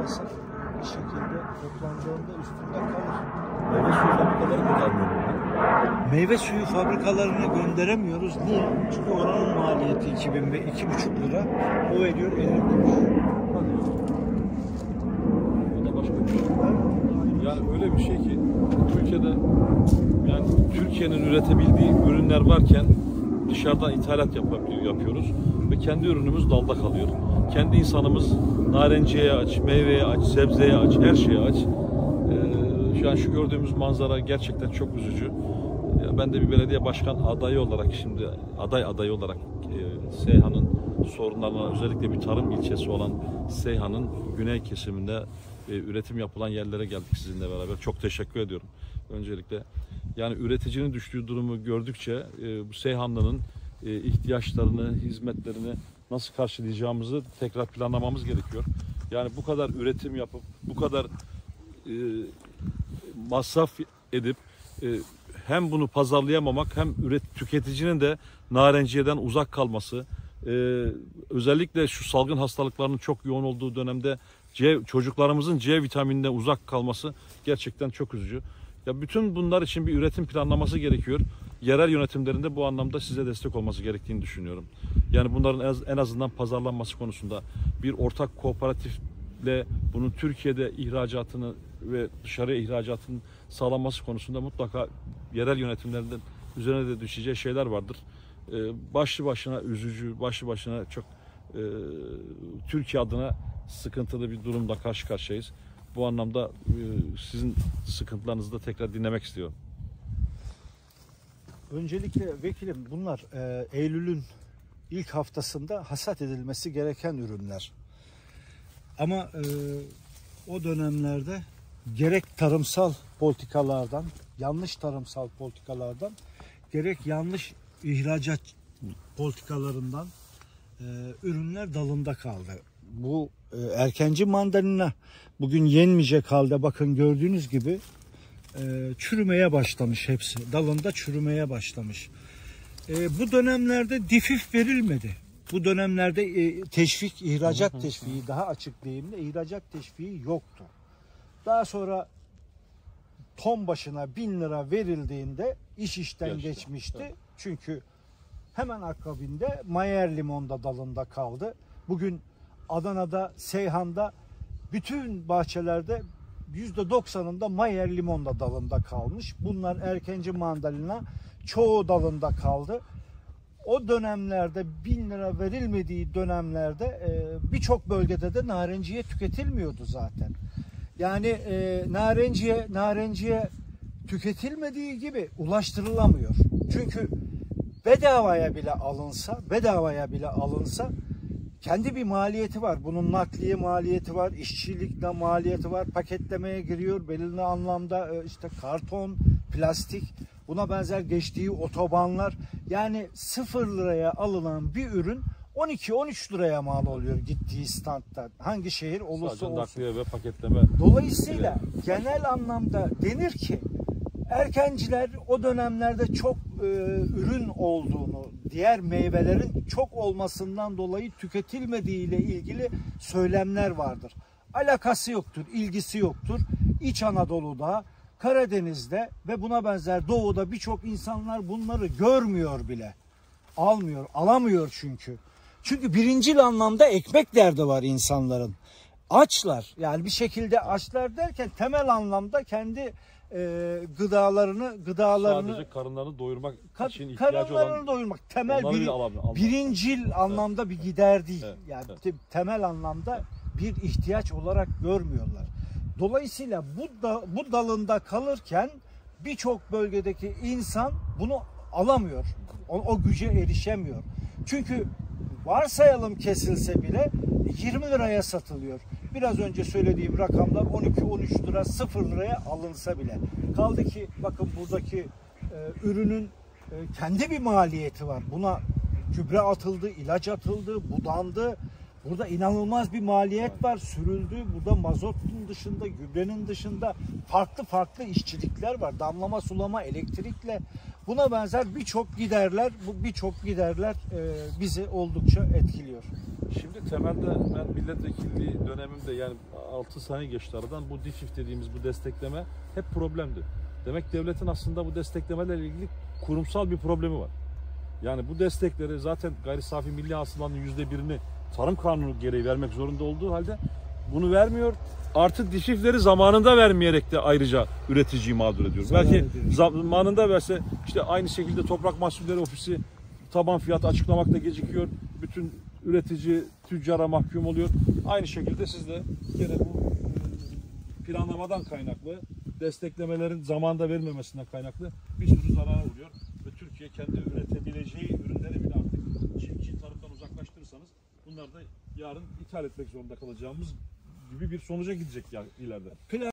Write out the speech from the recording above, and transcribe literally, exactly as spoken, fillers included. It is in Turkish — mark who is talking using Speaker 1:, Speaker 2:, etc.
Speaker 1: pasif bir şekilde toplandığında üstünde kalır.
Speaker 2: Meyve suyu fabrikaları göndermiyor.
Speaker 1: Meyve suyu fabrikalarına gönderemiyoruz. Niye? Çünkü oranın maliyeti iki bin ve iki buçuk lira. O veriyor elli kuruş.
Speaker 2: O da başka bir şey. Yani öyle bir şey ki Türkiye'de, yani Türkiye'nin üretebildiği ürünler varken dışarıdan ithalat yapıyoruz ve kendi ürünümüz dalda kalıyor. Kendi insanımız narenciyeye aç, meyveye aç, sebzeye aç, her şeye aç. Ee, şu an şu gördüğümüz manzara gerçekten çok üzücü. Ben de bir belediye başkan adayı olarak, şimdi aday adayı olarak e, Seyhan'ın sorunlarına, özellikle bir tarım ilçesi olan Seyhan'ın güney kesiminde e, üretim yapılan yerlere geldik sizinle beraber. Çok teşekkür ediyorum öncelikle. Yani üreticinin düştüğü durumu gördükçe e, bu Seyhanlı'nın e, ihtiyaçlarını, hizmetlerini nasıl karşılayacağımızı tekrar planlamamız gerekiyor. Yani bu kadar üretim yapıp, bu kadar e, masraf edip e, hem bunu pazarlayamamak, hem üret, tüketicinin de narenciyeden uzak kalması, e, özellikle şu salgın hastalıklarının çok yoğun olduğu dönemde C, çocuklarımızın C vitamininden uzak kalması gerçekten çok üzücü. Ya bütün bunlar için bir üretim planlaması gerekiyor. Yerel yönetimlerinde bu anlamda size destek olması gerektiğini düşünüyorum. Yani bunların en azından pazarlanması konusunda bir ortak kooperatifle bunun Türkiye'de ihracatını ve dışarıya ihracatının sağlanması konusunda mutlaka yerel yönetimlerden üzerine de düşeceği şeyler vardır. Ee, başlı başına üzücü, başlı başına çok e, Türkiye adına sıkıntılı bir durumla karşı karşıyayız. Bu anlamda e, sizin sıkıntılarınızı da tekrar dinlemek istiyorum.
Speaker 1: Öncelikle vekilim, bunlar e, Eylül'ün ilk haftasında hasat edilmesi gereken ürünler. Ama e, o dönemlerde gerek tarımsal politikalardan, yanlış tarımsal politikalardan, gerek yanlış ihracat politikalarından e, ürünler dalında kaldı. Bu e, erkenci mandalina bugün yenmeyecek halde, bakın gördüğünüz gibi e, çürümeye başlamış hepsi. Dalında çürümeye başlamış. E, bu dönemlerde difif verilmedi. Bu dönemlerde e, teşvik, ihracat teşviği, daha açık deyimle ihracat teşviği yoktu. Daha sonra ton başına bin lira verildiğinde iş işten Gerçekten. geçmişti. Evet. Çünkü hemen akabinde Mayer limon da dalında kaldı. Bugün Adana'da, Seyhan'da bütün bahçelerde yüzde doksanında Mayer limon da dalında kalmış. Bunlar erkenci mandalina çoğu dalında kaldı. O dönemlerde bin lira verilmediği dönemlerde e, birçok bölgede de narenciye tüketilmiyordu zaten. Yani e, narenciye narenciye tüketilmediği gibi ulaştırılamıyor. Çünkü bedavaya bile alınsa, bedavaya bile alınsa kendi bir maliyeti var. Bunun nakliye maliyeti var, işçilikle maliyeti var, paketlemeye giriyor. Belirli anlamda e, işte karton, plastik, buna benzer geçtiği otobanlar. Yani sıfır liraya alınan bir ürün on iki on üç liraya mal oluyor gittiği standta. Hangi şehir olursa
Speaker 2: Sadece
Speaker 1: olsun.
Speaker 2: nakliye ve paketleme.
Speaker 1: Dolayısıyla genel anlamda denir ki erkenciler o dönemlerde çok e, ürün olduğunu, diğer meyvelerin çok olmasından dolayı tüketilmediği ile ilgili söylemler vardır. Alakası yoktur, ilgisi yoktur. İç Anadolu'da, Karadeniz'de ve buna benzer doğuda birçok insanlar bunları görmüyor bile. Almıyor, alamıyor çünkü. Çünkü birincil anlamda ekmek derdi var insanların. Açlar, yani bir şekilde açlar derken temel anlamda kendi e, gıdalarını gıdalarını
Speaker 2: sadece karınlarını doyurmak
Speaker 1: ka
Speaker 2: için ihtiyacı
Speaker 1: karınlarını
Speaker 2: olan,
Speaker 1: doyurmak temel bir,
Speaker 2: alalım, alalım.
Speaker 1: birincil anlamda evet. bir gider değil.
Speaker 2: Evet.
Speaker 1: Yani
Speaker 2: evet.
Speaker 1: temel anlamda bir ihtiyaç olarak görmüyorlar. Dolayısıyla bu da, bu dalında kalırken birçok bölgedeki insan bunu alamıyor. O, o güce erişemiyor. Çünkü varsayalım kesilse bile yirmi liraya satılıyor. Biraz önce söylediğim rakamlar on iki on üç lira, sıfır liraya alınsa bile. Kaldı ki bakın buradaki e, ürünün e, kendi bir maliyeti var. Buna gübre atıldı, ilaç atıldı, budandı. Burada inanılmaz bir maliyet var. Sürüldü. Burada mazotun dışında, gübrenin dışında farklı farklı işçilikler var. Damlama, sulama, elektrikle buna benzer birçok giderler, bu birçok giderler e, bizi oldukça etkiliyor.
Speaker 2: Şimdi temelde ben milletvekilliği dönemimde, yani altı sene geçti aradan, bu DİFİF dediğimiz bu destekleme hep problemdi. Demek devletin aslında bu desteklemelerle ilgili kurumsal bir problemi var. Yani bu destekleri zaten gayri safi milli hasılanın yüzde birini tarım kanunu gereği vermek zorunda olduğu halde bunu vermiyor. Artı DİFİF'leri zamanında vermeyerek de ayrıca üreticiyi mağdur ediyor.
Speaker 1: Zarar
Speaker 2: Belki
Speaker 1: ediyor.
Speaker 2: zamanında verse işte aynı şekilde Toprak Mahsulleri Ofisi taban fiyat açıklamakta gecikiyor. Bütün üretici tüccara mahkum oluyor. Aynı şekilde siz de gene bu planlamadan kaynaklı, desteklemelerin zamanında verilmemesinden kaynaklı bir sürü zarara uğruyor. Ve Türkiye kendi üretebileceği ürünleri bile artık çiftçi tarımdan uzaklaştırırsanız bunlar da yarın ithal etmek zorunda kalacağımız gibi bir sonuca gidecek ya ileride.